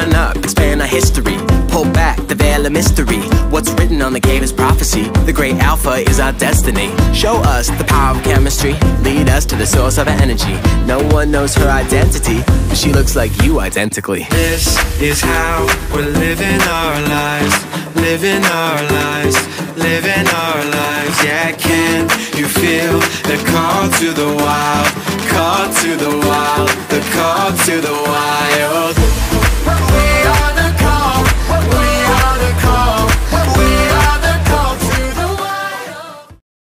Open up, expand our history. Pull back the veil of mystery. What's written on the cave is prophecy. The great alpha is our destiny. Show us the power of chemistry. Lead us to the source of our energy. No one knows her identity, but she looks like you identically. This is how we're living our lives. Living our lives. Living our lives. Yeah, can you feel the call to the wild? Call to the wild. The call to the wild.